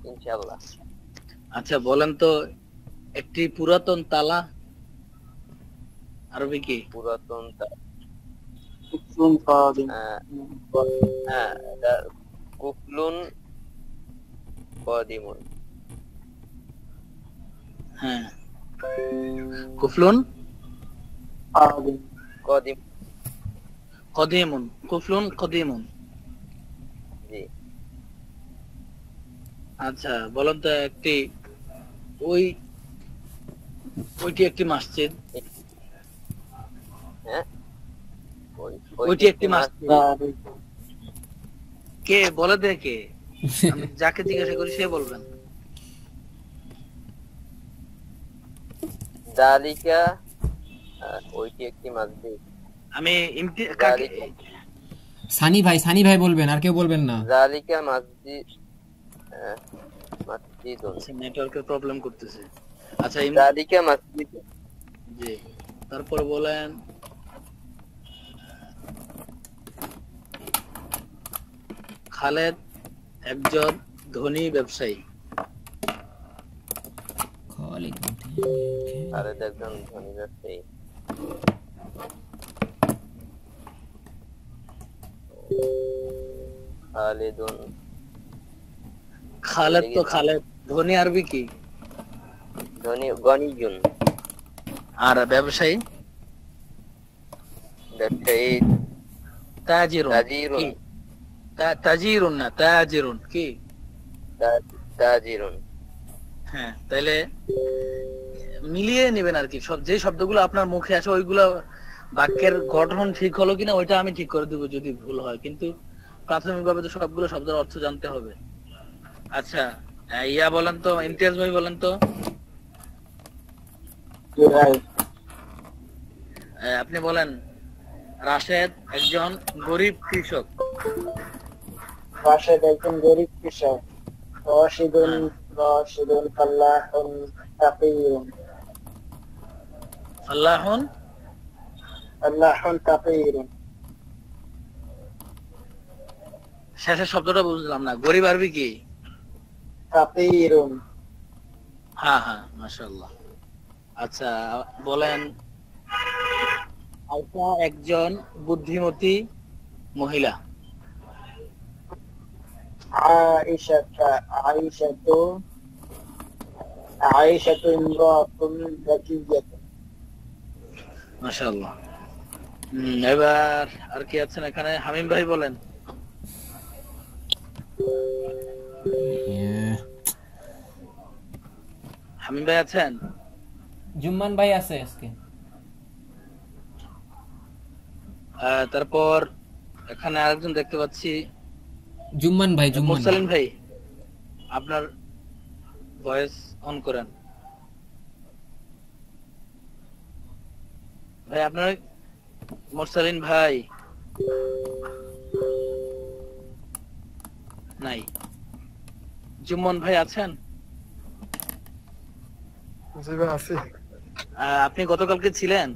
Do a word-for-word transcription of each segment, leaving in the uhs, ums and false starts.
ইনশাআল্লাহ। আচ্ছা বলেন তো একটি পুরাতন তালা আরবি কি? পুরাতন কুফলুন কাদিম। হ্যাঁ এটা কুফলুন কদিমুন। হ্যাঁ কুফলুন কাদিম। কদিম। কদিমুন, কুফলুন কদিমুন। জি। আচ্ছা বলেন তো একটি ওই ওইটি একটি মসজিদ। হ্যাঁ ওইটি একটি মসজিদ। কে বলে দে কে? আমি যাকে জিজ্ঞাসা করি সে বলবেন। যালিকা ওইটি একটি মসজিদ। আমি ইমতি কাকে সানি ভাই সানি ভাই বলবেন, আর কেউ বলবেন না। যালিকা মসজিদ মসজিদুন। আচ্ছা নেটওয়ার্কের প্রবলেম করতেছে। আচ্ছা যালিকা মসজিদ। জি তারপর বলেন খালেদ একজন ধনী ব্যবসায়ী। খালিদ খালেদ একজন ধনী ব্যবসায়ী। খালিদুন। খালেদ তো খালেদ, ধনী আরবি কি? ধনী গনিজুন। আর ব্যবসায়ী? ব্যবসায়ী তাজিরুন। তাজিরুন। তাজিরুন না তাজিরুন কি? তাজিরুন। হ্যাঁ তাহলে মিলিয়ে নেবেন আর কি, সব যে শব্দগুলো আপনার মুখে আসে ওইগুলো বাক্যের গঠন ঠিক হলো কিনা ওইটা আমি ঠিক করে দেবো যদি ভুল হয়, কিন্তু প্রাথমিকভাবে তো সবগুলো শব্দের অর্থ জানতে হবে। আচ্ছা ইয়া বলেন তো, ইমতিয়াজ ভাই বলেন তো আপনি বলেন রাশেদ একজন গরিব কৃষক। রাশেদ একজন গরিব কৃষক। রাশিদুন রাশিদুন ফাল্লাহুন তাকিয়ুন। ফাল্লাহুন ফাল্লাহুন তাকিয়ুন। শেষের শব্দটা বুঝলাম না, গরিব আরবি কি? তাকিয়ুন। হ্যাঁ হ্যাঁ মাশাআল্লাহ। আচ্ছা বলেন আয়শা একজন বুদ্ধিমতী মহিলা। আয়েশা আয়েশা তো আয়েশা তো ইমরাতুন যাকিয়াতুন। মাশাআল্লাহ। হুম এবার আর কি আছেন এখানে? হামিম ভাই বলেন। হামিম ভাই আছেন? জুম্মান ভাই আছে আজকে। তারপর এখানে আরেকজন দেখতে পাচ্ছি জুম্মান ভাই। জুম্মান মুরসালিন ভাই আপনার ভয়েস অন করেন ভাই। আপনার মুরসালিন ভাই নাই। জুম্মন ভাই আছেন? জি ভাই আছি। আপনি গতকালকে ছিলেন?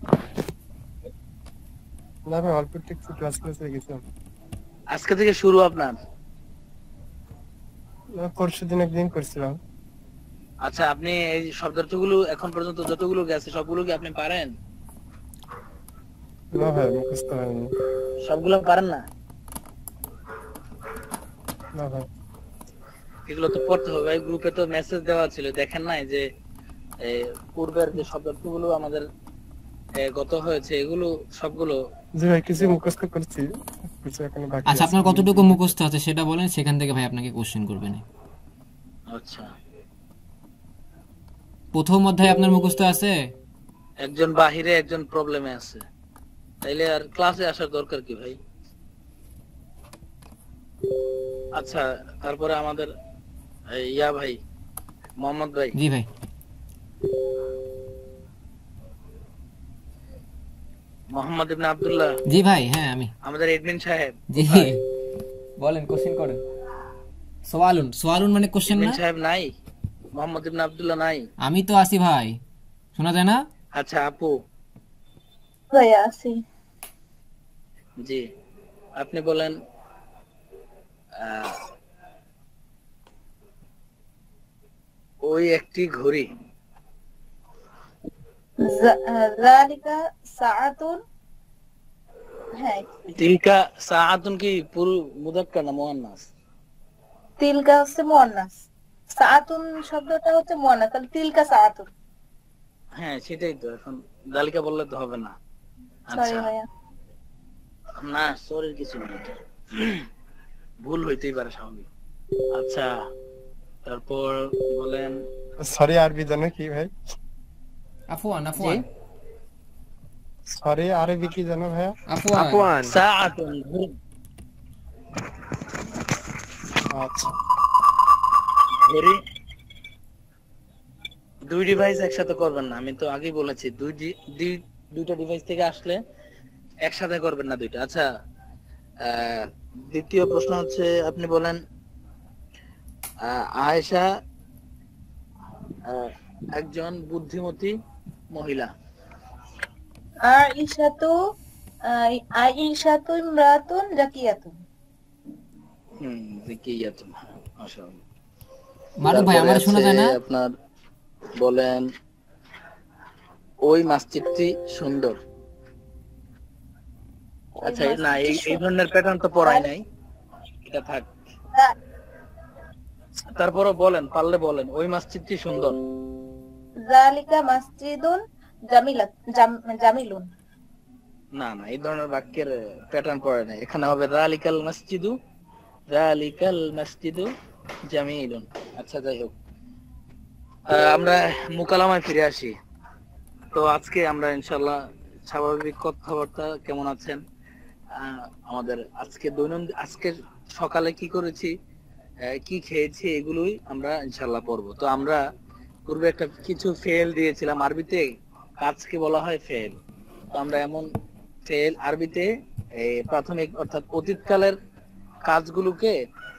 না ভাই অল্প একটু ক্লাস ক্লাসে গেছিলাম। আজকে থেকে শুরু আপনার? না পরশু দিন একদিন করছিলাম। আচ্ছা আপনি এই শব্দার্থগুলো এখন পর্যন্ত যতগুলো গেছে সবগুলো কি আপনি পারেন? না ভাই মুখস্থ হয়নি। সবগুলো পারেন না? না ভাই এগুলো তো পড়তে হবে। গ্রুপে তো মেসেজ দেওয়া ছিল, দেখেন নাই যে পূর্বের যে শব্দার্থগুলো আমাদের গত হয়েছে এগুলো সবগুলো? জি ভাই কিছু মুখস্থ করছি, কিছু এখনো বাকি আছে। আচ্ছা আপনার কতটুকু মুখস্থ আছে সেটা বলেন, সেখান থেকে ভাই আপনাকে কোশ্চেন করবেন। আচ্ছা প্রথম অধ্যায় আপনার মুখস্থ আছে? একজন বাহিরে একজন প্রবলেমে আছে, তাইলে আর ক্লাসে আসার দরকার কি ভাই? আচ্ছা তারপরে আমাদের ইয়া ভাই মোহাম্মদ ভাই। জি ভাই। মোহাম্মদ ইবনে আব্দুল্লাহ। জি ভাই। হ্যাঁ আমি। আমাদের এডমিন সাহেব। জি বলেন, কোশ্চেন করেন। সোয়ালুন। সোয়ালুন মানে কোশ্চেন না? এডমিন সাহেব নাই? মোহাম্মদ ইবনে আব্দুল্লাহ নাই? আমি তো আছি ভাই, শোনা যায় না? আচ্ছা আপু ভাই আছি। জি আপনি বলেন ওই একটি ঘড়ি। জ- আহ, যালিকা সাআতুন। হ্যাঁ, তিলকা সাআতুন কি পুরো মুযাক্কার না মুয়ান্নাস? তিলকা হচ্ছে মুয়ান্নাস, সাআতুন শব্দটা হচ্ছে মুয়ান্নাস, তাহলে তিলকা সাআতুন। হ্যাঁ সেটাই তো, এখন দালিকা বললে তো হবে না। সরি আচ্ছা ভাইয়া। না সরির কিছু নেই, এটা ভুল হইতেই পারে, স্বাভাবিক। আচ্ছা তারপর বলেন। সরি আরবি জানো কি ভাই? আফওয়ান জি আফওয়ান সরি আরবি কি জানো ভাইয়া? আফওয়ান আফওয়ান। সাআতুন ঘড়ি। আচ্ছা ঘড়ি দুই ডিভাইস একসাথে করবেন না, আমি তো আগেই বলেছি দুই ডি- দুই- দুইটা ডিভাইস থেকে আসলে একসাথে করবেন না দুইটা। আচ্ছা আহ, দ্বিতীয় প্রশ্ন হচ্ছে, আপনি বলেন আহ, আয়েশা আহ, একজন বুদ্ধিমতী মহিলা। আইশাতু আহ, আইশাতু ইমরাতুন জাকিয়াতুন। হুম জিকিয়াতুন, হ্যাঁ, মাশাআল্লাহ। মারুফ ভাই তারপরে আমার শোনা যায় আছে না? আপনার, বলেন ওই মসজিদটি সুন্দর। আচ্ছা এই- না এই এই ধরনের প্যাটার্ন তো পড়াই নাই, এটা থাক। তারপরে বলেন, পারলে বলেন ওই মসজিদটি সুন্দর। যালিকা মসজিদুন জামিলাত জাম- জামিলুন। না না এই ধরনের বাক্যের প্যাটার্ন পড়ে নাই, এখানে হবে যালিকাল মসজিদু, যালিকাল মসজিদু জামিলুন। আচ্ছা যাই হোক, আহ, আমরা মুকালামায় ফিরে আসি। তো আজকে আমরা ইনশাআল্লাহ স্বাভাবিক কথাবার্তা, কেমন আছেন, আহ, আমাদের আজকে দৈনন্দিন, আজকে সকালে কি করেছি, আহ, কি খেয়েছি, এগুলোই আমরা ইনশাআল্লাহ পড়বো। তো আমরা পূর্বে একটা কিছু ফেল দিয়েছিলাম আরবিতে, কাজকে বলা হয় ফেল। তো আমরা এমন ফেল আরবিতে এই প্রাথমিক অর্থাৎ অতীতকালের কাজগুলোকে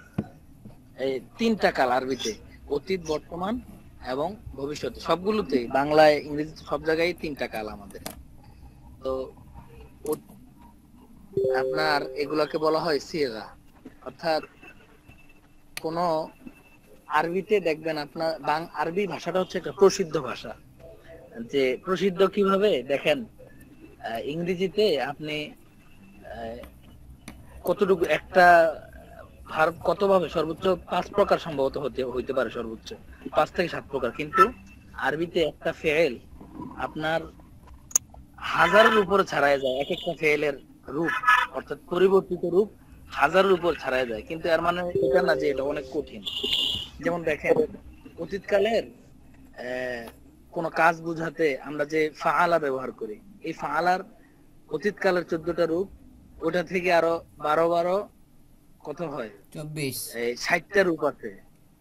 এই তিনটা কাল আরবিতে, অতীত, বর্তমান এবং ভবিষ্যৎ, সবগুলোতেই বাংলায় ইংরেজিতে সব জায়গায় তিনটা কাল আমাদের। তো ও- আপনার এগুলাকে বলা হয় সিগা, অর্থাৎ কোন আরবিতে দেখবেন আপনার বাং আরবি ভাষাটা হচ্ছে একটা প্রসিদ্ধ ভাষা। যে প্রসিদ্ধ কিভাবে দেখেন, আহ, ইংরেজিতে আপনি আহ, কতটুকু একটা ভার্ব কতভাবে, সর্বোচ্চ পাঁচ প্রকার সম্ভবত হতে হইতে পারে, সর্বোচ্চ পাঁচ থেকে সাত প্রকার, কিন্তু আরবিতে একটা ফেল আপনার হাজারের উপরে ছাড়ায় যায়, এক একটা ফেলের রূপ অর্থাৎ পরিবর্তিত রূপ হাজারের উপর ছাড়ায় যায়। কিন্তু এর মানে এটা না যে এটা অনেক কঠিন। যেমন দেখেন অতীতকালের আহ কোন কাজ বুঝাতে আমরা যে ফাআলা ব্যবহার করি, এই ফাআলার অতীতকালের চোদ্দটা রূপ, ওটা থেকে আরো বারো বারো কত হয়, চব্বিশ এই ষাটটা রূপ আছে,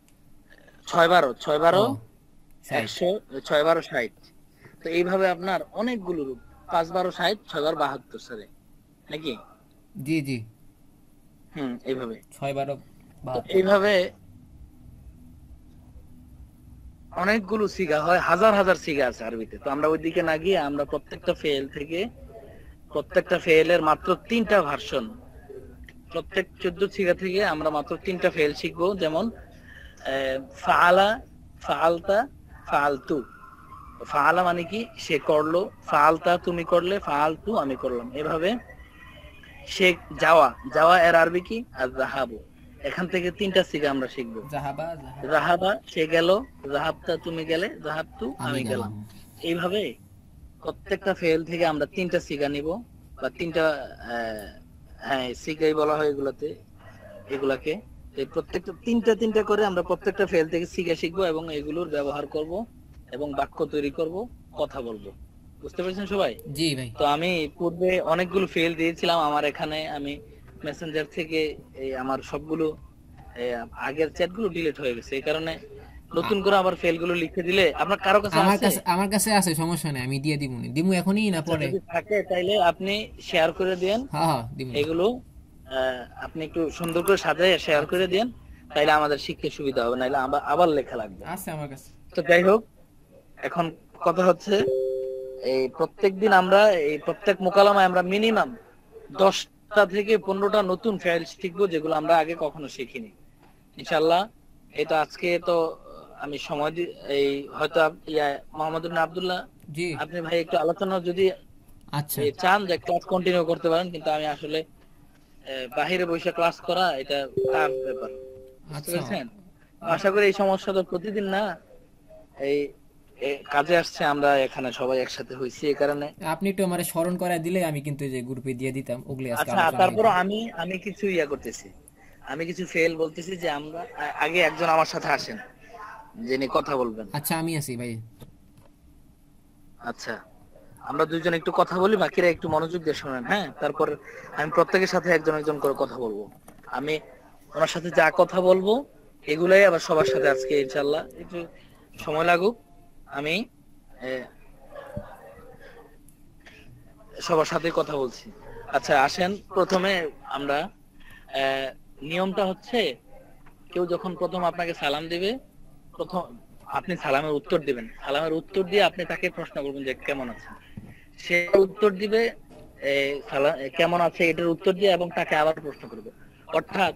ছয় বারো ছয় বারো ও, ষাট। একশো, ছয় বারো ষাট। তো এইভাবে আপনার অনেকগুলো রূপ, পাঁচ বারো ষাট, ছয় বারো বাহাত্তর সালে নাকি, জি জি হুম এইভাবে। ছয় বারো তো বাহাত্তর। এইভাবে অনেকগুলো সিগা হয়, হাজার হাজার সিগা আছে আরবিতে। তো আমরা ওইদিকে না গিয়ে আমরা প্রত্যেকটা ফেল থেকে, প্রত্যেকটা ফেলের মাত্র তিনটা ভার্সন, প্রত্যেক চোদ্দ সিগা থেকে আমরা মাত্র তিনটা ফেল শিখবো। যেমন আহ, ফাআলা, ফাআলতা, ফাআলতু। ফাআলা মানে কি, সে করলো, ফাআলতা তুমি করলে, ফাআলতু আমি করলাম। এভাবে সে যাওয়া, যাওয়া এর আরবি কি, আর যাহাবু। এখান থেকে তিনটা সিগা আমরা শিখবো। জাহাবা জাহাবা যাহাবা সে গেল, যাহাবতা তুমি গেলে, যাহাবতু আমি গেলাম। এইভাবে প্রত্যেকটা ফেল থেকে আমরা তিনটা সিগা নিব, বা তিনটা আহ, হ্যাঁ সিগাই বলা হয় এগুলাতে, এগুলাকে এই প্রত্যেকটা তিনটা তিনটা করে আমরা প্রত্যেকটা ফেল থেকে সিগা শিখবো এবং এগুলোর ব্যবহার করব এবং বাক্য তৈরি করব, কথা বলবো। বুঝতে পেরেছেন সবাই? জি ভাই। তো আমি পূর্বে অনেকগুলো ফেল দিয়েছিলাম, আমার এখানে আমি মেসেঞ্জার থেকে এই আমার সবগুলো এই আগের চ্যাট গুলো ডিলিট হয়ে গেছে, এই কারণে নতুন করে আবার ফেল গুলো লিখে দিলে, আপনার কারো কাছে আমার আছে? কাছে আমার কাছে আছে, সমস্যা নাই, আমি দিয়ে দিব নি। দিমু এখনই না পরে? যদি থাকে তাইলে আপনি শেয়ার করে দেন, হ্যাঁ হ্যাঁ দিমু। এগুলো আহ, আপনি একটু সুন্দর করে সাজায় শেয়ার করে দেন, তাইলে আমাদের শিখতে সুবিধা হবে, নাইলে আবার আবার লেখা লাগবে। আছে আমার কাছে। তো যাই হোক, এখন কথা হচ্ছে এই প্রত্যেকদিন আমরা এই প্রত্যেক মোকালামায় আমরা মিনিমাম দশটা থেকে পনেরোটা নতুন ফেল শিখবো, যেগুলো আমরা আগে কখনো শিখিনি ইনশাল্লাহ। এই তো আজকে তো আমি সময় দি এই হয়তো আপ- ইয়া মোহাম্মদ ইবনে আব্দুল্লাহ জি আপনি ভাই একটু আলোচনা যদি আচ্ছা এই চান যে ক্লাস কন্টিনিউ করতে পারেন, কিন্তু আমি আসলে আহ, বাহিরে বসে ক্লাস করা এটা টাফ ব্যাপার, বুঝতে আচ্ছা পেরেছেন? আশা করি এই সমস্যা তো প্রতিদিন না, এই এ, কাজে আসছে, আমরা এখানে সবাই একসাথে হয়েছি এই কারণে। আপনি একটু আমার স্মরণ করায় দিলে আমি কিন্তু এই যে গ্রুপে দিয়ে দিতাম, ওগুলি আজকে আচ্ছা, আলোচনা তারপর হইতো। আমি আমি কিছু ইয়া করতেছি, আমি কিছু ফেল বলতেছি যে আমরা আ- আগে একজন আমার সাথে আসেন যিনি কথা বলবেন। আচ্ছা আমি আছি ভাই। আচ্ছা, আমরা দুইজন একটু কথা বলি, বাকিরা একটু মনোযোগ দিয়ে শোনেন, হ্যাঁ? তারপর আমি প্রত্যেকের সাথে একজন একজন করে কথা বলবো। আমি ওনার সাথে যা কথা বলবো এগুলাই আবার সবার সাথে আজকে ইনশাল্লাহ একটু সময় লাগুক, আমি এ, সবার সাথে কথা বলছি। আচ্ছা আসেন, প্রথমে আমরা আহ, নিয়মটা হচ্ছে, কেউ যখন প্রথম আপনাকে সালাম দিবে, প্রথম আপনি সালামের উত্তর দিবেন, সালামের উত্তর দিয়ে আপনি তাকে প্রশ্ন করবেন যে কেমন আছেন। সে উত্তর দিবে এ, সালা- এ, কেমন আছে এটার উত্তর দিয়ে, এবং তাকে আবার প্রশ্ন করবে। অর্থাৎ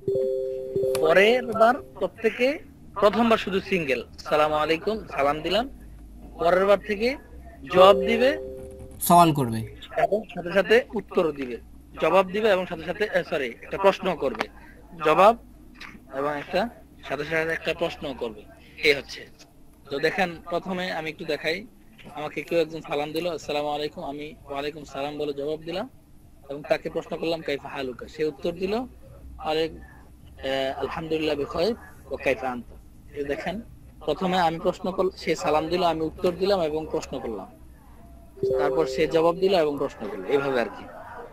পরের বার প্রত্যেকে প্রথমবার শুধু সিঙ্গেল সালাম আলাইকুম সালাম দিলাম, পরের বার থেকে জবাব দিবে সওয়াল করবে। এবং সাথে সাথে উত্তর দিবে, জবাব দিবে এবং সাথে সাথে সরি একটা প্রশ্ন করবে, জবাব এবং একটা সাথে সাথে একটা প্রশ্ন করবে, এই হচ্ছে। তো দেখেন, প্রথমে আমি একটু দেখাই, আমাকে কেউ একজন সালাম দিল আসসালামু আলাইকুম, আমি ওয়ালাইকুম সালাম বলে জবাব দিলাম এবং তাকে প্রশ্ন করলাম কাইফা হালুকা, সে উত্তর দিল আলাইকুম আহ, আলহামদুলিল্লাহ বিখাইর ওয়া কাইফা আনতা। এই দেখেন, প্রথমে আমি প্রশ্ন করলাম, সে সালাম দিল, আমি উত্তর দিলাম এবং প্রশ্ন করলাম, তারপর সে জবাব দিল এবং প্রশ্ন করলো, এইভাবে আর কি।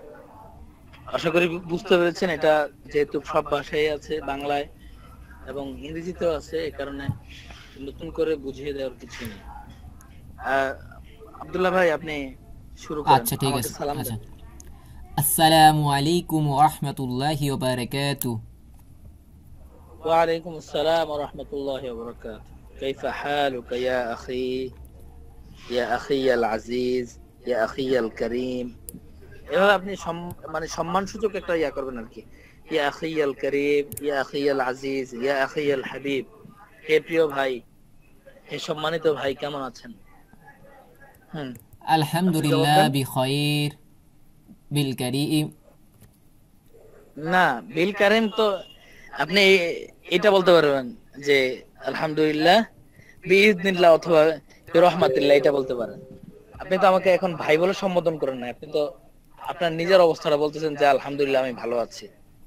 আশা করি বু- বুঝতে পেরেছেন। এটা যেহেতু সব ভাষায় আছে, বাংলায় এবং ইংরেজিতেও আছে, এই কারণে নতুন করে বুঝিয়ে দেওয়ার কিছু নেই। আহ, আব্দুল্লাহ ভাই আপনি শুরু করেন, আচ্ছা ঠিক আমাকে আছে। সালাম আচ্ছা, দেন। আসসালামু আলাইকুম ওয়া রাহমাতুল্লাহি ওয়া বারাকাতুহু। ওয়ালাইকুম আসসালাম ওয়া রাহমাতুল্লাহি ওয়া বারাকাতুহু। কাইফা হালুকা ইয়া আখি, ইয়া আখিয়াল আজিজ, ইয়া আখিয়াল করিম। এভাবে আপনি সম- মানে সম্মানসূচক একটা ইয়া করবেন আর কি। ইয়া আখিয়াল করিম, ইয়া আখিয়াল আজিজ, ইয়া আখিয়াল হাবিব, হে প্রিয় ভাই, হে সম্মানিত ভাই, কেমন আছেন? হুম, আপনি জবাব আলহামদুলিল্লাহ দেন। বিখাইর বিল কারীম। না, বিল কারিম তো আপনি এ- এটা বলতে পারবেন যে আলহামদুলিল্লাহ বিইذنিল্লাহ অথবা বিরহমাতিল্লাহ, এটা বলতে পারেন। আপনি তো আমাকে এখন ভাই বলে সম্বোধন করেন না, আপনি তো আপনার নিজের অবস্থাটা বলতেছেন যে আলহামদুলিল্লাহ আমি ভালো আছি,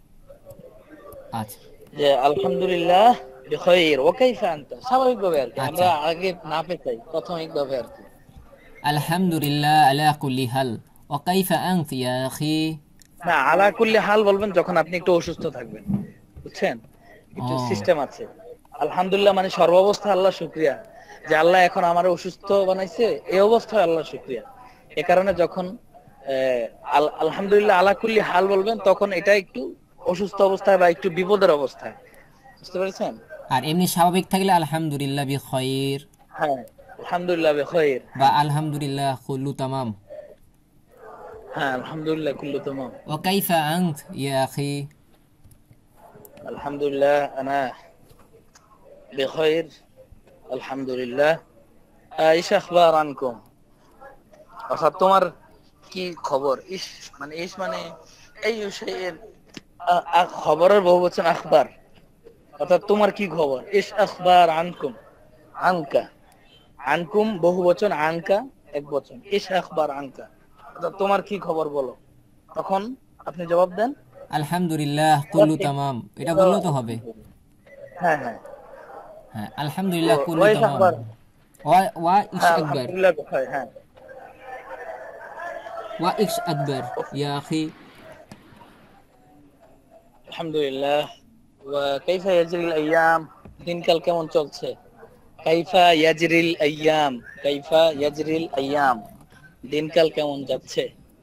আচ্ছা যে আলহামদুলিল্লাহ বিখাইর ওয়া কাইফা আনতা, স্বাভাবিকভাবে আর কি, আচ্ছা, আমরা আগে না পেছাই, প্রাথমিকভাবে আর কি। আলহামদুলিল্লাহ আলা কুল্লি হাল ওয়া কাইফা আনতা ইয়া আখি। না, আলা কুল্লি হাল বলবেন যখন আপনি একটু অসুস্থ থাকবেন, বুঝছেন? একটু ও সিস্টেম আছে। আলহামদুলিল্লাহ মানে সর্বাবস্থা আল্লাহ শুকরিয়া, যে আল্লাহ এখন আমার অসুস্থ বানাইছে, এই অবস্থায় আল্লাহ শুকরিয়া। এ কারণে যখন আহ, আল- আলহামদুলিল্লাহ আলা কুল্লি হাল বলবেন, তখন এটা একটু অসুস্থ অবস্থায় বা একটু বিপদের অবস্থায়, বুঝতে পেরেছেন? আর এমনি স্বাভাবিক থাকলে আলহামদুলিল্লাহ বিখাইর হ্যাঁ, আলহামদুলিল্লাহ বিখাইর, বা হ্যাঁ আলহামদুলিল্লাহ কুল্লু তামাম। হ্যাঁ, আলহামদুলিল্লাহ কুল্লু তামাম। ওয়া কাইফা আনতা ইয়া আখি। আলহামদুলিল্লাহ আনা বিখাইর, আলহামদুলিল্লাহ। ইশ আখবার আনকুম, অর্থাৎ তোমার কি খবর। ইস মানে ইস মানে এই বিষয়ের আ- আ- খবরের বহু বচন আখবার, অর্থাৎ তোমার কি খবর। ইস আখবার আনকুম, আনকা, আনকুম বহু বচন, আনকা এক বচন, ইস আখবার আনকা, অর্থাৎ তোমার কি খবর বলো। তখন আপনি জবাব দেন আলহামদুলিল্লাহ কুল্লু তামাম, এটা বললেও তো হবে। হ্যাঁ হ্যাঁ, হ্যাঁ, আলহামদুলিল্লাহ কুল্লু ওয়াইস তামাম। আখবার, ওয়া ওয়া ইশ হ্যাঁ আকবার আলহামদুলিল্লাহ হয়, হ্যাঁ। ওয়া ইশ আকবার ইয়া আখি। আলহামদুলিল্লাহ। ওয়া কাইফা ইয়াজরিল আইয়াম, দিনকাল কেমন চলছে। কাইফা ইয়াজরিল আইয়াম, কাইফা ইয়াজরিল আইয়াম, দিনকাল কেমন যাচ্ছে।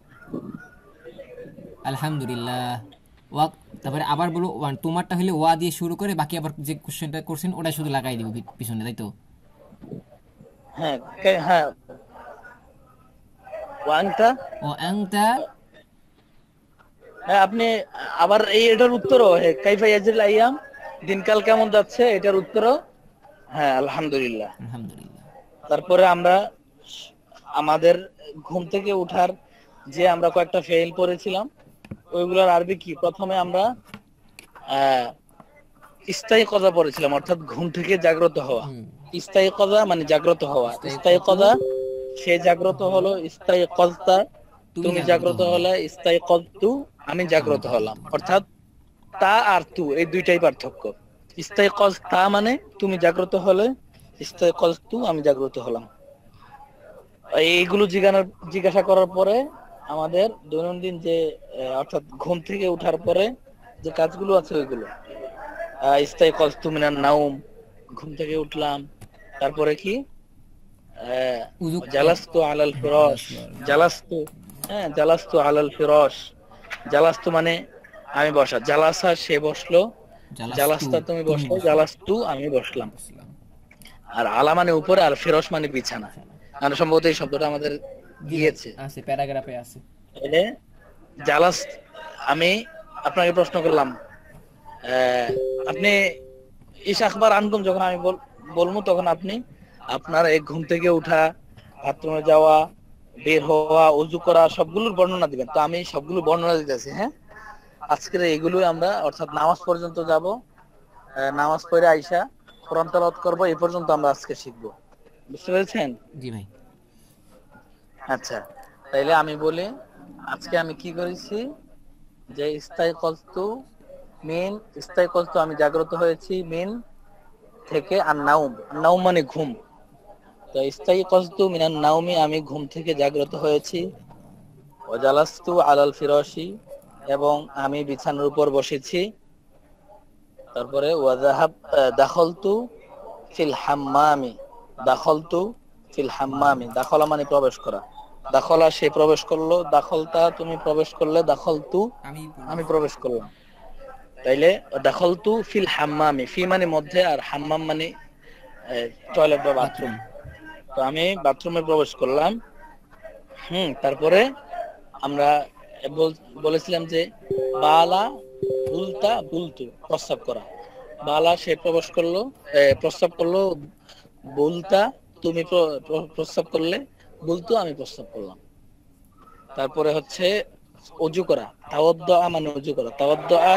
আলহামদুলিল্লাহ। ওয়া, তারপরে আবার বলো ওয়ান, তোমারটা হলে ওয়া দিয়ে শুরু করে বাকি আবার যে কোশ্চেনটা করছেন ওটা শুধু লাগাই দিব পি- পিছনে, তাই তো? হ্যাঁ কে- হ্যাঁ, ওয়াংটা, ও আনতা। হ্যাঁ আপনি আবার এই এটার উত্তরও, হ্যাঁ কাইফা ইয়াজরিল আইয়াম, দিনকাল কেমন যাচ্ছে, এটার উত্তরও হ্যাঁ আলহামদুলিল্লাহ। আলহামদুলিল্লাহ। তারপরে আমরা আমাদের ঘুম থেকে উঠার যে আমরা কয়েকটা ফেল পড়েছিলাম ওইগুলোর আরবি কি? প্রথমে আমরা আহ ইস্তাইকাযা পড়েছিলাম, অর্থাৎ ঘুম থেকে জাগ্রত হওয়া। হুম। ইস্তাইকাযা মানে জাগ্রত হওয়া, ইস্তাইকাযা সে জাগ্রত হলো, ইস্তাইকাযতা তুমি জাগ্রত হলে, ইস্তাইকাযতু আমি জাগ্রত হলাম। অর্থাৎ তা আর তু এই দুইটাই পার্থক্য। ইস্তাইকাযতা মানে তুমি জাগ্রত হলে, ইস্তাইকাযতু আমি জাগ্রত হলাম। এইগুলো জিজ্ঞাসা জিজ্ঞাসা করার পরে আমাদের দৈনন্দিন যে আহ, অর্থাৎ ঘুম থেকে উঠার পরে যে কাজগুলো আছে ওইগুলো আহ, ইস্তাইকাযতু মিনান নাওম, ঘুম থেকে উঠলাম। তারপরে কি আহ, উযু জালাস্তু আলাল ফিরাশ, জালাস্তু হ্যাঁ জালাস্তু আলাল ফিরাশ, জালাস্তু মানে আমি বসা, জালাসা সে বসলো, জালাস্তা তুমি বসলো, জালাস্তু আমি বসলাম। আর আলা মানে উপরে, আর ফিরাশ মানে বিছানা। মানে সম্ভবত এই শব্দটা আমাদের দিয়েছে, আছে প্যারাগ্রাফে আছে। তাহলে জালাস, আমি আপনাকে প্রশ্ন করলাম আহ, আপনি ইস আখবার আনতুম, যখন আমি বল- বলবো তখন আপনি আপনার এই ঘুম থেকে উঠা, বাথরুমে যাওয়া, বের হওয়া, ওযু করা সবগুলোর বর্ণনা দিবেন। তো আমি সবগুলো বর্ণনা দিতেছি। হ্যাঁ, আজকের এগুলোই আমরা অর্থাৎ নামাজ পর্যন্ত যাব, আহ, নামাজ পড়ে আইসা কোরআন তেলাওয়াত করব, এই পর্যন্ত আমরা আজকে শিখবো। বুঝতে পেরেছেন? জি ভাই। আচ্ছা, তাইলে আমি বলি আজকে আমি কি করেছি, যে ইস্তাইকাযতু মিন, ইস্তাইকাযতু আমি জাগ্রত হয়েছি, মিন থেকে, আর নাউম, নাউম মানে ঘুম। তো ইস্তাইকাযতু মিনান নাউমি আমি ঘুম থেকে জাগ্রত হয়েছি, ওয়া জালাস্তু আলাল ফিরাশি এবং আমি বিছানার উপর বসেছি। তারপরে ওয়া যাহাব দাখালতু ফিল হাম্মামি, দাখালতু ফিল হাম্মামি, দাখালা মানে প্রবেশ করা, দাখলা সে প্রবেশ করলো, দাখলতা তুমি প্রবেশ করলে, দাখলতু আমি আমি প্রবেশ করলাম। তাইলে দাখলতু ফিল হাম্মামি, ফি মানে মধ্যে, আর হাম্মাম মানে টয়লেট বা বাথরুম। তো আমি বাথরুমে প্রবেশ করলাম। হুম, তারপরে আমরা বল- বলেছিলাম যে বালা বুলতা বুলতু প্রস্রাব করা, বালা সে প্রবেশ করলো, এ, প্রস্রাব করলো, বুলতা তুমি প্র- প্র- প্রস্রাব করলে, বুলতু আমি প্রস্রাব করলাম। তারপরে হচ্ছে ওযু করা, তাওয়াদ্দুআ মানে ওযু করা, তাওয়াদ্দুআ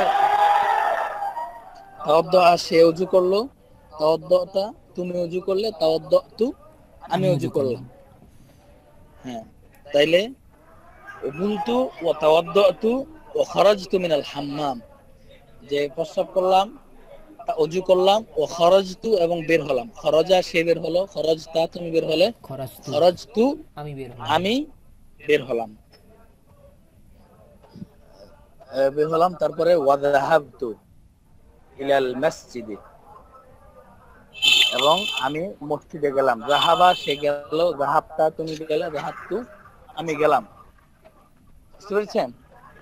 তাওয়াদ্দুআ সে ওযু করলো, তাওয়াদ্দুআতা তুমি ওযু করলে, তাওয়াদ্দুআতু আমি ওযু করলাম। হ্যাঁ, তাইলে বুলতু ওয়া তাওয়াদ্দুআতু ওয়া খারাজতু মিনাল হাম্মাম, যে প্রস্রাব করলাম, তা ওযু করলাম, ও খরজতু এবং বের হলাম, খরজা সে বের হলো, খরজতা তুমি বের হলে, খরাজতু খরজতু আমি বের হলাম। আমি বের হলাম, আহ, বের হলাম। তারপরে ওয়া যাহাবতু ইলাল মসজিদে এবং আমি মসজিদে গেলাম, যাহাবা সে গেল, যাহাবতা তুমি গেলে, যাহাবতু আমি গেলাম। বুঝতে পেরেছেন?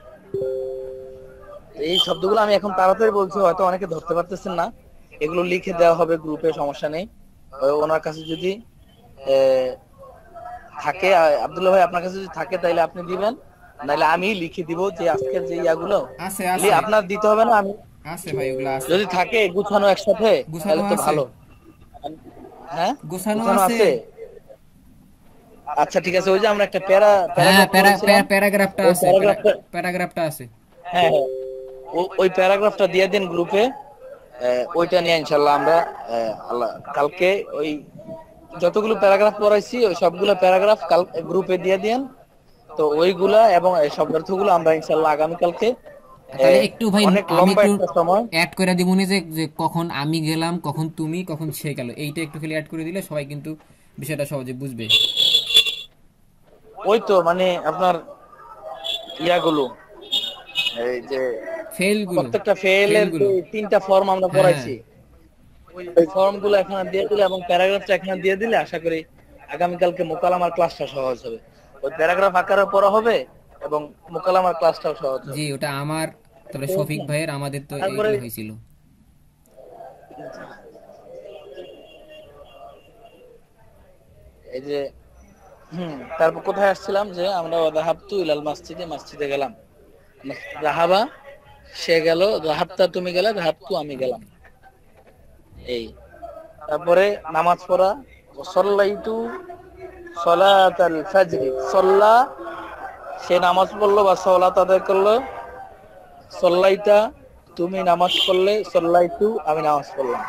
এই শব্দগুলো আমি এখন তাড়াতাড়ি বলছি, হয়তো অনেকে ধরতে পারতেছেন না, এগুলো লিখে দেওয়া হবে গ্রুপে, সমস্যা নেই। ওই ওনার কাছে যদি আহ, থাকে, আহ, আব্দুল্লাহ ভাই আপনার কাছে যদি থাকে তাইলে আপনি দিবেন, নাইলে আমি লিখে দিব যে আজকের যে ইয়াগুলো আছে লি- আছে আপনার দিতে হবে না, আমি আছে ভাই, ওগুলা আছে, যদি থাকে গুছানো একসাথে গুছানো তাহলে তো আছে, ভালো। হ্যাঁ, গোছানো গুছানো আছে। আছে। আচ্ছা ঠিক আছে, ওই যে আমরা একটা প্যারা হ্যাঁ, প্যারাগ্রাফ প্যারা করেছিলাম, প্যারাগ্রাফটা ওই আছে, প্যারাগ্রাফটা প্যারাগ্রাফটা আছে। হ্যাঁ হ্যাঁ, ও- ওই প্যারাগ্রাফটা দিয়ে দিন গ্রুপে। আহ, ওইটা নিয়ে ইনশাল্লাহ আমরা আহ, আল্লাহ কালকে ওই যতগুলো প্যারাগ্রাফ পড়াইছি ওই সবগুলো প্যারাগ্রাফ কাল গ্রুপে দিয়ে দিন। তো ওইগুলা এবং এই শব্দার্থগুলো আমরা ইনশাল্লাহ আগামীকালকে তাহলে আহ, একটু ভাই অনেক আমি লম্বা একটু একটা সময়, অ্যাড করে দিবনি যে যে কখন আমি গেলাম, কখন তুমি, কখন সে গেল, এইটা একটু খালি অ্যাড করে দিলে সবাই কিন্তু বিষয়টা সহজে বুঝবে। ওই তো মানে আপনার ইয়াগুলো, এই যে ফেল গুলো, প্রত্যেকটা ফেল ফেলের যে গুলো, তিনটা ফর্ম আমরা হ্যাঁ পড়াইছি, ওই ফর্ম গুলো এখানে দিয়ে দিলে এবং প্যারাগ্রাফটা এখানে দিয়ে দিলে আশা করি আগামীকালকে মোকালামার ক্লাসটা সহজ হবে। ওই প্যারাগ্রাফ আকারে পড়া হবে এবং মোকালামার ক্লাসটাও সহজ জি, হবে। ওটা আমার, তারপরে শফিক ভাইয়ের, আমাদের তো তারপরে এইগুলো হয়েছিল। এই যে হুম, তারপর কোথায় আসছিলাম, যে আমরা ওয়াদাহাবতু ইলাল মসজিদে, মসজিদে গেলাম, রাহাবা সে গেল, রাহাবতা তুমি গেলে, রাহাবতু আমি গেলাম। এই তারপরে নামাজ পড়া, সাল্লাইতু সালাতাল ফাজরি, সাল্লা সে নামাজ পড়লো বা সালাত আদায় করলো, সাল্লাইতা তুমি নামাজ পড়লে, সাল্লাইতু আমি নামাজ পড়লাম।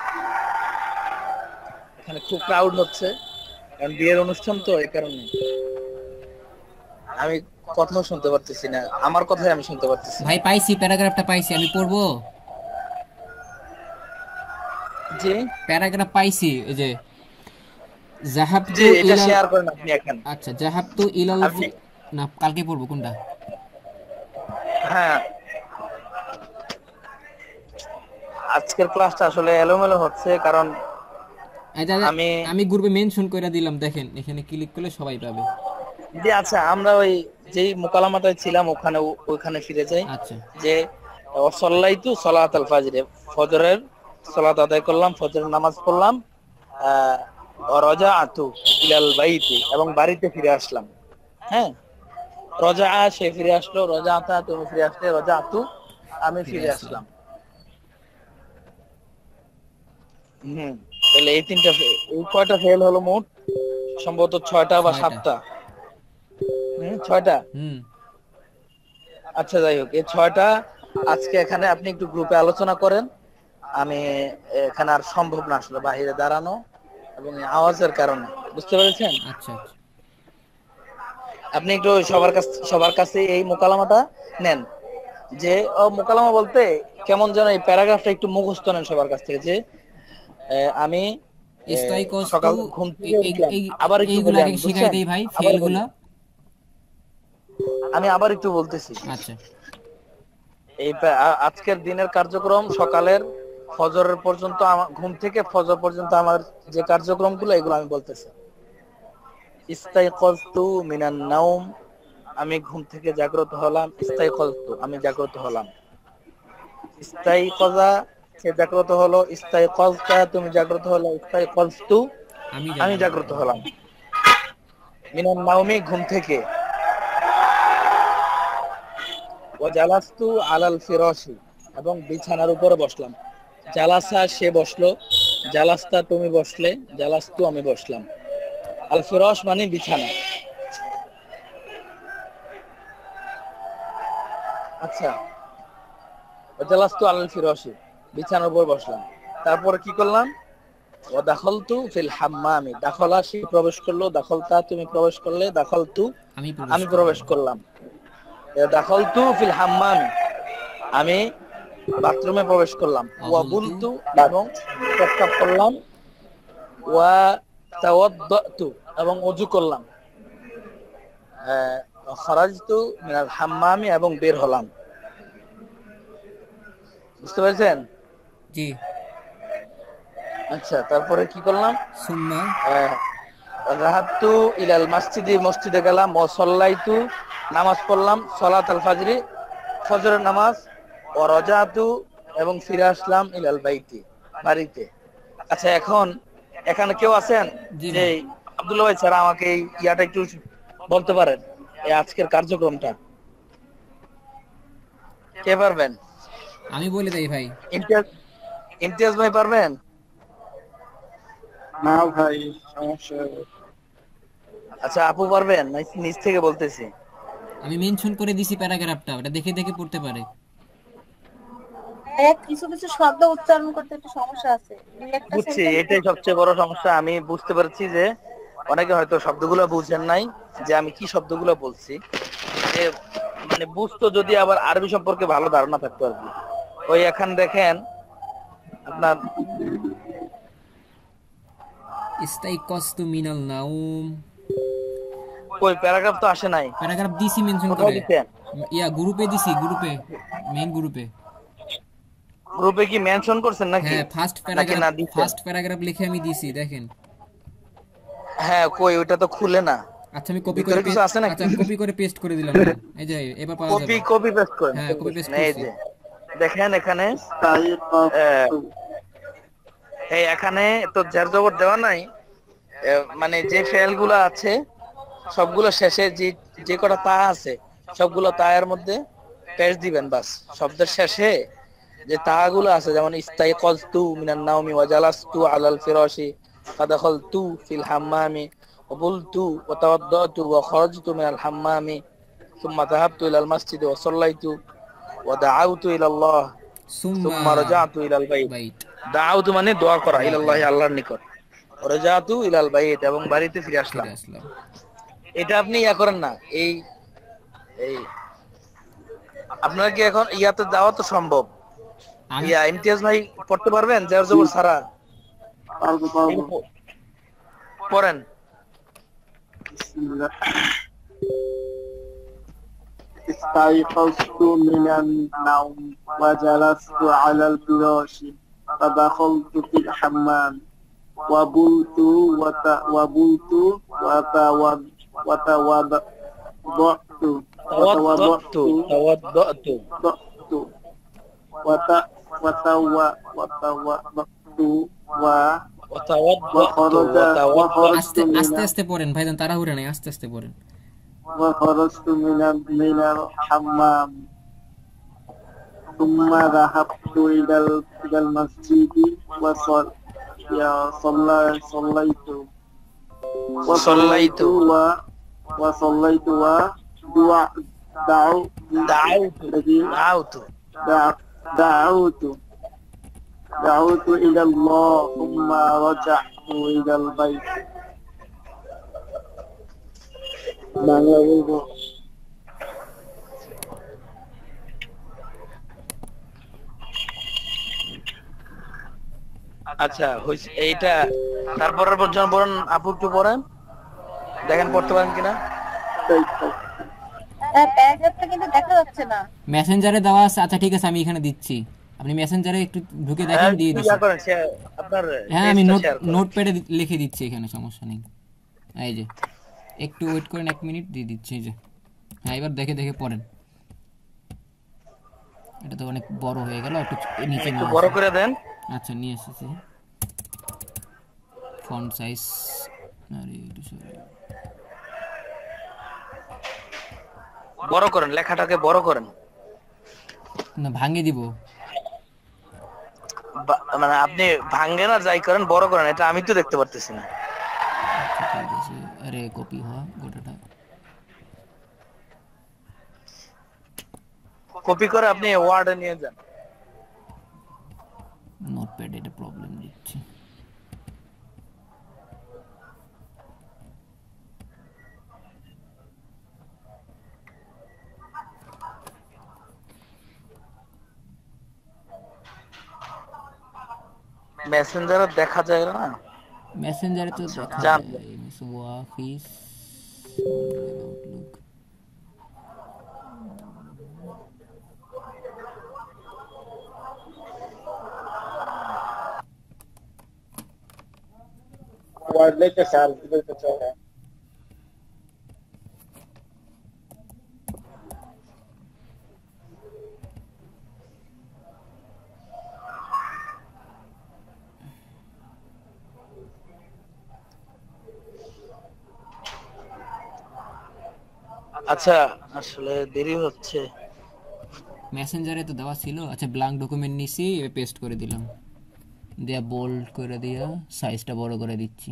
এখানে খুব ক্রাউড হচ্ছে কারণ বিয়ের অনুষ্ঠান তো, এই কারণে আমি কথাও শুনতে পারতেছি না, আমার কথাই আমি শুনতে পারতেছি না। ভাই পাইছি, প্যারাগ্রাফটা পাইছি, আমি পড়বো। জি প্যারাগ্রাফ পাইছি, এই যে জাহাবতু জি এটা ইলাল, শেয়ার করেন আপনি এখন। আচ্ছা জাহাবতু ইলাল, আপনি না কালকে পড়বো কোনটা? হ্যাঁ আজকের ক্লাসটা আসলে এলোমেলো হচ্ছে কারণ এই দাদা, আমি আমি গ্রুপে মেনশন করে দিলাম, দেখেন এখানে ক্লিক করলে সবাই পাবে। জি আচ্ছা, আমরা ওই যেই মোকালামাটায় ছিলাম ওখানে ওখানে ফিরে যাই। আচ্ছা যে সাল্লাইতু সালাতাল ফাজরে, ফজরের সালাত আদায় করলাম, ফজরের নামাজ পড়লাম, আহ রাজাআতু ইলাল বাইতি এবং বাড়িতে ফিরে আসলাম। হ্যাঁ রাজাআ সে ফিরে আসলো, রাজাআতা তুমি ফিরে আসলে, রাজাআতু আমি ফিরে ফিরে আসলাম। আসলাম। হুম তাহলে এই তিনটা ফে- এই কয়টা ফেল হলো মোট? সম্ভবত ছয়টা বা ছয়টা। সাতটা। হুম ছয়টা। হুম আচ্ছা যাই হোক, এই ছয়টা আজকে এখানে আপনি একটু গ্রুপে আলোচনা করেন। আমি এখানে আর সম্ভব না আসলে বাহিরে দাঁড়ানো এবং এই আওয়াজের কারণে, বুঝতে পেরেছেন? আচ্ছা আচ্ছা আপনি একটু সবার কাছে সবার কাছে এই মোকালামাটা নেন, যে ও মোকালামা বলতে কেমন যেন এই প্যারাগ্রাফটা একটু মুখস্থ নেন সবার কাছ থেকে, যে আহ, আমি আহ, ইস্তাইকস্তু, সকাল ঘুম থেকে এই উঠলাম। এই আবার একটু এইগুলো বলি আগে আমি, শিখাই বুঝছেন? দেই ভাই, আবার ফেলগুলো। বলি, আমি আবার একটু বলতেছি। আচ্ছা এই পা- আ- আজকের দিনের কার্যক্রম সকালের ফজরের পর্যন্ত, আমার ঘুম থেকে ফজর পর্যন্ত আমার যে কার্যক্রমগুলো এগুলো আমি বলতেছি। ইস্তাইকাযতু মিনান নাওম, আমি ঘুম থেকে জাগ্রত হলাম, ইস্তাইকাযতু আমি জাগ্রত হলাম, ইস্তাইকাযা সে জাগ্রত হলো, ইস্তাইকাযতা তুমি জাগ্রত হলো, ইস্তাইকাযতু আমি আমি জাগ্রত জাগ্রত হলাম। হলাম। মিনান নাওমি ঘুম থেকে, ওয়া জালাস্তু আলাল ফিরাশি এবং বিছানার উপরে বসলাম। জালাসা সে বসলো, জালাস্তা তুমি বসলে, জালাস্তু আমি বসলাম। আল ফিরাশ মানে বিছানা। আচ্ছা ওয়া জালাস্তু আলাল ফিরাশি, বিছানার উপর বসলাম। তারপরে কি করলাম? ওয়া দাখালতু ফিল হাম্মামি, দাখালা সে প্রবেশ করলো, দাখালতা তুমি প্রবেশ করলে, দাখালতু আমি প্রবেশ আমি করলাম। প্রবেশ করলাম। দাখালতু ফিল হাম্মামি আমি বাথরুমে প্রবেশ করলাম। ওয়া অবলতু, বুলতু এবং প্রস্রাব করলাম। ওয়া তাওয়াদ্দাতু এবং ওযু করলাম। আহ খারাজতু মিনাল হাম্মামি এবং বের হলাম। বুঝতে পেরেছেন? জি। আচ্ছা তারপরে কি করলাম? সুম্মা, আহ রাহাতু ইলাল মসজিদি, মসজিদে গেলাম। ওয়া সাল্লাইতু নামাজ পড়লাম, সালাতাল ফাজরি ফজরের নামাজ। ওয়া রাজাতু এবং ফিরে আসলাম ইলাল বাইতি বাড়িতে। আচ্ছা এখন এখানে কেউ আছেন জি যে ভাই। আব্দুল্লাহ ভাই স্যার আমাকে এই ইয়াটা একটু বলতে পারেন, এই আজকের কার্যক্রমটা কে পারবেন? আমি বলে দেই ভাই। ইমতিয়াজ, ইমতিয়াজ ভাই পারবেন? না ভাই, সমস্যা হবে। আচ্ছা আপু পারবেন? না নিচ থেকে বলতেছি। আমি মেনশন করে দিছি প্যারাগ্রাফটা, ওটা দেখে দেখে পড়তে পারে। হ্যাঁ, কিছু কিছু শব্দ উচ্চারণ করতে একটু সমস্যা আছে, দুই একটা বুঝছি, সেন্টেন্স এটাই সবচেয়ে বড় সমস্যা। আমি বুঝতে পারছি যে অনেকে হয়তো শব্দগুলো বুঝেন নাই, যে আমি কি শব্দগুলো বলছি। যে মানে বুঝতো যদি আবার আরবি সম্পর্কে ভালো ধারণা থাকতো আর কি। ওই এখানে দেখেন আপনার ইস্তাইকস্তু মিনাল নাউম, ওই প্যারাগ্রাফ তো আসে নাই, প্যারাগ্রাফ দিছি মেনশন কোথাও করে। দিচ্ছেন? ইয়া গ্রুপে দিছি, গ্রুপে, মেইন গ্রুপে। গ্রুপে কি মেনশন করছেন নাকি? হ্যাঁ, ফার্স্ট নাকি প্যারাগ্রাফ, না দিচ্ছেন? ফার্স্ট প্যারাগ্রাফ লিখে আমি দিছি, দেখেন। হ্যাঁ কই ওইটা তো খুলে না, আচ্ছা আমি কপি করে ভিতরে কিছু পেস্ট, আছে নাকি? আচ্ছা আমি কপি করে পেস্ট করে দিলাম না। এই যে এবার পাওয়া কপি যাবে। কপি পেস্ট করেন। হ্যাঁ, copy paste এই করছি। যে দেখেন এখানে ইস্তাইকাযতু, এই এখানে তো জার জবর দেওয়া নাই। এ, মানে যে ফেল গুলো আছে সবগুলো শেষে যে যে কটা তা আছে সবগুলো তায়ের মধ্যে পেশ দিবেন, বাস শব্দের শেষে যে তাগুলো আছে যেমন ইস্তাইকাজতু মিনান নাওমি ওয়া জালাসতু আলাল ফিরাশি ফাদাখালতু ফিল হাম্মামি ওয়া বুলতু ওয়া তাওয়াদ্দাতু ওয়া খারাজতু মিনাল হাম্মামি সুম্মা যাহাবতু ইলাল মাসজিদি ওয়া সাল্লাইতু ওয়া দাআউতু ইলাল্লাহ সুম্মা সুম্মা রাজাতু ইলাল বাইত। বাইত দাআউতু মানে দোয়া করা, দোয়া ইলাল্লাহি করা। আল্লাহর নিকট, রাজাতু ইলাল বাইত এবং বাড়িতে ফিরে আসলাম। ফিরে আসলাম। এটা আপনি ইয়া করেন না, এই এই আপনার কি এখন ইয়াতে যাওয়া তো সম্ভব? আমি ইয়া ইমতিয়াজ ভাই পড়তে পারবেন জের জবর সারা? পারবো পারবো। পড়েন। বিসমিল্লাহ। استيقظت من النوم وجلست على الفراش فدخلت في الحمام وبلت وت- وبلت وتوض- وتوضأت তাওয়াদ্দাতু তাওয়াদ্দাতু وتوضأت وت- وتو- وتوضأت و- ওয়া তাওয়াদ্দাতু وخرج ওয়া তাওয়াদ্দাতু وخرجت আস্তে من আস্তে আস্তে পড়েন ভাইজান, তাড়াহুড়া নাই, আস্তে আস্তে পড়েন। وخرجت من من الحمام ثم ذهبت إلى ال- إلى المسجد وصل يا صلى صليت صليت. و وصليت ودعوت دعوت দাআউতু দাআউতু دع- دعوت دعوت إلى الله ثم رجعت إلى البيت. বাংলা বলবো। আচ্ছা হইছে এইটা। তারপরের পর্যন্ত পড়েন, আপু একটু পড়েন, দেখেন পড়তে পারেন কিনা। তাই তাই। হ্যাঁ, প্যারাগ্রাফটা কিন্তু দেখা যাচ্ছে না। মেসেঞ্জারে দেওয়া আছে। আচ্ছা ঠিক আছে, আমি এখানে দিচ্ছি, আপনি মেসেঞ্জারে একটু ঢুকে দেখেন, হ্যাঁ, দিয়ে একটু দিচ্ছি। ইয়া করেন, সে আপনার হ্যাঁ আমি পেজটা নোট শেয়ার করেন। নোটপ্যাডে লিখে দিচ্ছি, এখানে সমস্যা নেই। এই যে একটু ওয়েট করেন, এক মিনিট দিয়ে দিচ্ছি। এই যে হ্যাঁ, এবার দেখে দেখে পড়েন। এটা তো অনেক বড় হয়ে গেল, একটু নিচে একটু নিয়ে বড় আসি। করে দেন। আচ্ছা নিয়ে এসেছি। ফন্ট সাইজ আরে একটু সরি। বড় করেন, লেখাটাকে বড় করেন। না ভাঙে দিব। বা- মানে আপনি ভাঙ্গেন আর যাই করেন, বড় করেন, এটা আমি তো দেখতে পারতেছি না। আচ্ছা ঠিক আছে, আরে কপি হওয়া গোটাটা। কপি করে আপনি ওয়ার্ডে নিয়ে যান। নোটপ্যাডে এটা প্রবলেম দিচ্ছে। মেসেঞ্জারে দেখা যায় না। মেসেঞ্জারে তো দেখা যান। যায়, MS Office Outlook. Guardé que sal, que chora. আচ্ছা আসলে দেরি হচ্ছে। মেসেঞ্জারে তো দেওয়া ছিল। আচ্ছা ব্ল্যাঙ্ক ডকুমেন্ট নিছি, পেস্ট করে দিলাম, দিয়া বোল্ড করে দিয়া সাইজটা বড় করে দিচ্ছি।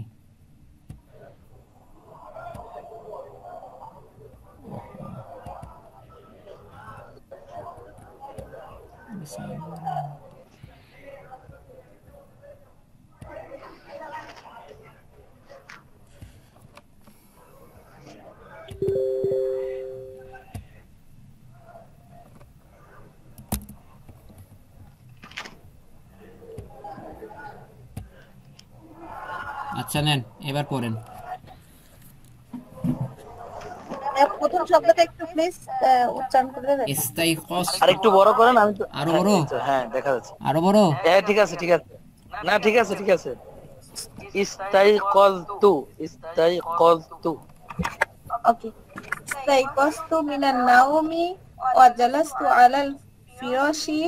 আচ্ছা নেন, এবার পড়েন। হ্যাঁ, প্রথম শব্দটা একটু প্লিজ উচ্চারণ করে দেবেন। ইস্তাইকস। আর একটু বড় করেন, আমি তো আরো হ্যাঁ, বড়? এই তো, হ্যাঁ দেখা যাচ্ছে। আরো বড়? হ্যাঁ ঠিক আছে ঠিক আছে, না ঠিক আছে ঠিক আছে। ইস্তাইকাযতু ইস্তাইকাযতু ওকে। ইস্তাইকাযতু মিনান নাওমি ওয়া জালাসতু আলাল ফিরাশি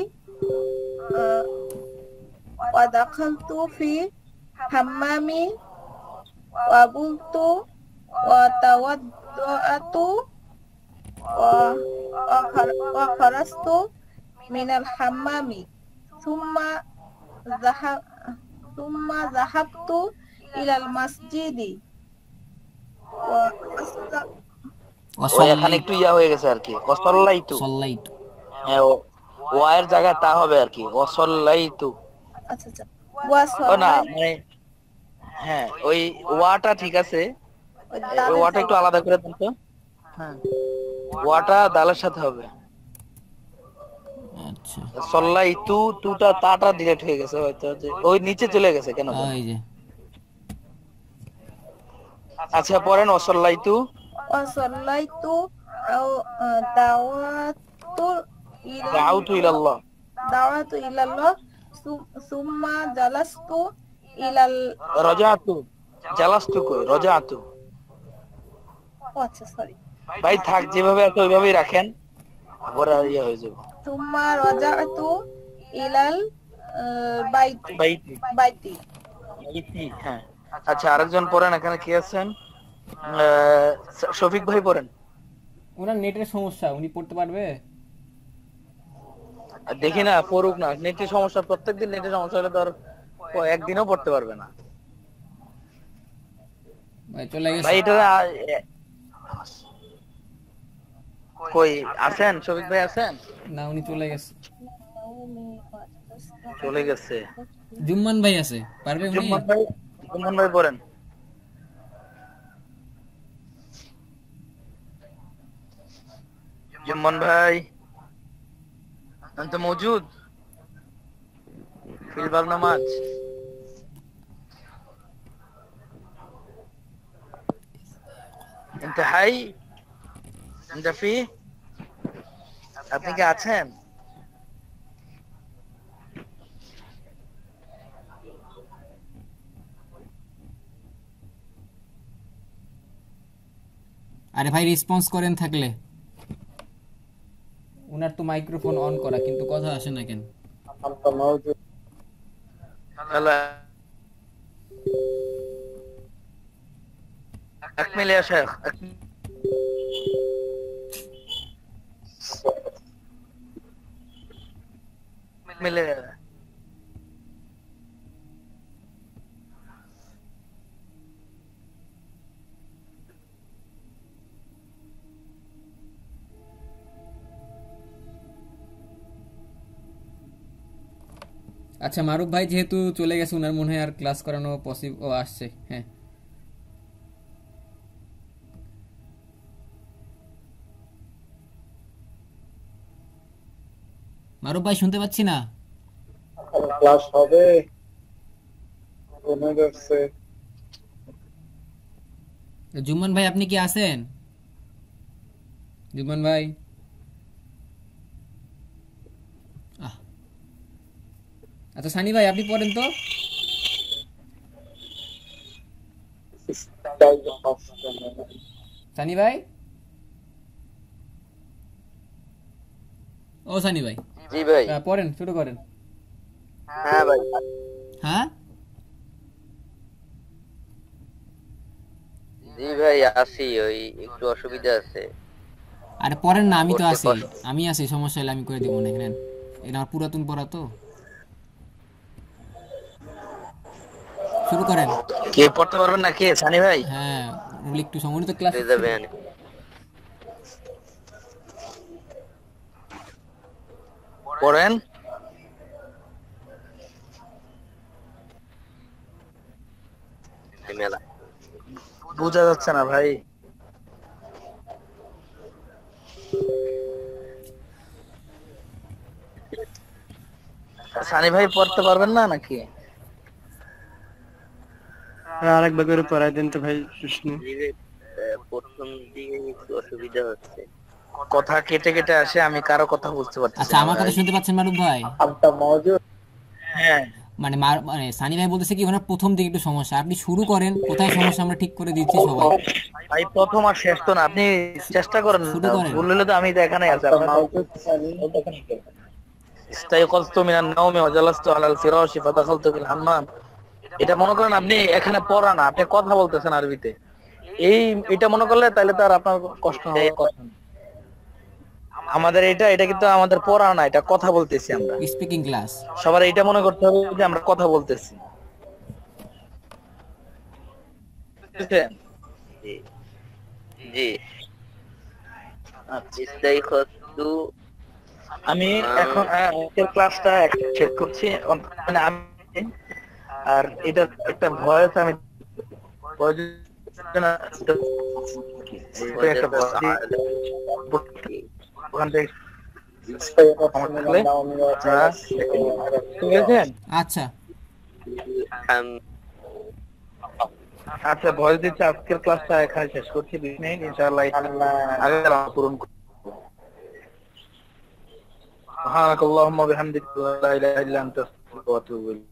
ওয়া দাখালতু ফি হাম্মামি ওয়া বুলতু ওয়া তাওয়াদ্দাতু ওয়া ওয়া খারাজতু মিনাল হাম্মামি সুম্মা যাহা সুম্মা যাহাবতু ইলাল মাসজিদি ওয়া আস্তা- ওই এখানে একটু ইয়া হয়ে গেছে আর কি, ওয়াসাল্লাইতু। সল্লাইতু হ্যাঁ, ও ওয়ায়ের জায়গায় তা হবে আর কি, ওয়াসাল্লাইতু। আচ্ছা আচ্ছা ওয়া ও না সাল্লাই মানে হ্যাঁ, ওই ওয়াটা ঠিক আছে, ওই ওই দালের ওয়াটা একটু জায়গায়। আলাদা করে দেন তো। হ্যাঁ, ওয়াটা দালের সাথে হবে। আচ্ছা সল্লাইতু তুটা তাটা ডিলিট হয়ে গেছে হয়তো, যে ওই নিচে চলে গেছে কেন জানি। ওই যে আচ্ছা পড়েন ওয়াসাল্লাইতু। ওয়া সাল্লাইতু আও দাওয়াতু দাউতু ইলাল্লাহ। দাওয়াতু ইলাল্লাহ সু- সুম্মা জালাস্তু ইলাল রাজাতু, জালাস্তু কই রাজাতু। ও আচ্ছা সরি ভাই থাক, যেভাবে আছে ওইভাবেই রাখেন, পরে আর ইয়ে হয়ে যাবে। সুম্মা রাজাতু ইলাল আহ, বাইতি বাইতি, বাইতি বাইতি, হ্যাঁ। আচ্ছা আরেকজন পড়েন, এখানে কি আছেন? আহ, শফিক ভাই পড়েন। ওনার নেটের সমস্যা, উনি পড়তে পারবে? আর দেখি না পড়ুক না, নেটের সমস্যা, প্রত্যেকদিন নেটের সমস্যা হলে তো আর ও একদিনও পড়তে পারবে না ভাই চলে গেছে। ভাই। এটা আ- এ- কই আছেন শফিক ভাই, আছেন? না উনি চলে গেছে। চলে গেছে। জুম্মান ভাই আছে, পারবে উনি? জুম্মান ভাই, জুম্মান ভাই পড়েন। জুম্মান ভাই انت موجود في البرنامج؟ انت حي؟ انت فيه؟ আপনি কি আছেন? আরে ভাই রেসপন্স করেন থাকলে। ওনার তো মাইক্রোফোন অন করা কিন্তু কথা আসে না কেন? هلا اكمل يا شيخ، اكمل. আচ্ছা মারুফ ভাই যেহেতু চলে গেছে, ওনার মনে হয় আর ক্লাস করানো পসিবল। ও আসছে, হ্যাঁ। মারুফ ভাই শুনতে পাচ্ছি না। ক্লাস হবে কমে যাচ্ছে। জুম্মান ভাই আপনি কি আছেন? জুম্মান ভাই আহ আচ্ছা সানি ভাই আপনি পড়েন তো। সানি ভাই, ও সানি ভাই জি ভাই। আহ, পড়েন, শুরু করেন। হ্যাঁ ভাই। হ্যাঁ জি ভাই আসি, ওই একটু অসুবিধা আছে। আরে পড়েন না, আমি তো পড়তে আছি, কষ্ট। আমি আছি, সমস্যা হলে আমি করে দিব না। এখানে এটা আমার পুরাতন পড়া তো। শুরু করেন। কে পড়তে পারবেন না? কে সানি ভাই? হ্যাঁ রুল একটু সময় তো ক্লাস হয়ে যাবে আনে। পড়েন। মেলা বোঝা যাচ্ছে না ভাই। সানি ভাই পড়তে পারবেন না নাকি? আরেকবার করে পড়াই দেন তো ভাই বিষ্ণু। জি ভাই, আহ, প্রথম দিকে একটু অসুবিধা হচ্ছে। কথা কেটে কেটে আসে, আমি কারো কথা বুঝতে পারছি আচ্ছা না আমার কথা ভাই। শুনতে পাচ্ছেন মারুফ ভাই? আপটা মজুদ। হ্যাঁ মানে মার- মানে সানি ভাই বলতেছে কি ওনার প্রথম দিকে একটু সমস্যা, আপনি শুরু করেন, কোথায় সমস্যা আমরা ঠিক করে দিচ্ছি সবাই। ভাই, প্রথম আর শেষ তো না, আপনি চেষ্টা করেন। শুরু করেন। ভুল হলে তো আমি তো এখানে আছি। আপনার মজুদ সানি। استيقظت من النوم وجلست على الفراش فدخلت في الحمام। এটা মনে করেন আপনি এখানে পড়া না, আপনি কথা বলতেছেন আরবিতে। এই এটা মনে করলে তাহলে তো আর আপনার কষ্ট হওয়ার কথা না। আমাদের এটা এটা কিন্তু আমাদের পড়া না, এটা কথা বলতেছি আমরা। Speaking class. সবার এটা মনে করতে হবে যে আমরা কথা বলতেছি। বুঝছেন? জি জি আচ্ছা, ইস্তাইখাযতু আমি মা এখন আহ, আজকের ক্লাসটা চেক করছি, মানে আমি আর এটা একটা ভয়েস আমি voice না, এটা- এটা একটা voice দিই। ওখান থেকে আমার থাকলে আপনারা দেখে নেবেন। ঠিক আছে? আচ্ছা হাম- আচ্ছা, ভয়েস দিচ্ছি। আজকের ক্লাসটা এখানে শেষ করছি। বিশ মিনিট ইনশাআল্লাহ আগে পূরণ করব। সুবহানাকাল্লাহুম্মা ওয়া বিহামদিকা লা ইলাহা ইল্লা আনতা আস্তাগফিরুকা ওয়া আতুবু ইলাইক।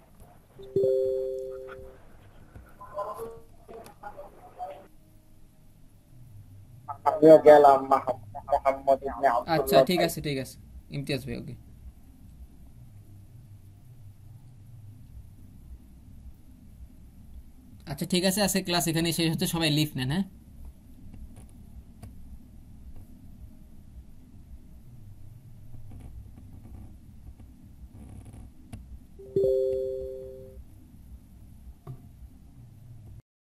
আমিও গেলাম মোহাম্মদ ইবনে আচ্ছা আব্দুল্লাহ ঠিক ভাই। আছে ঠিক আছে ইমতিয়াজ ভাই ওকে। আচ্ছা ঠিক আছে, আজকে ক্লাস এখানেই শেষ হচ্ছে, সবাই লিভ নেন হ্যাঁ।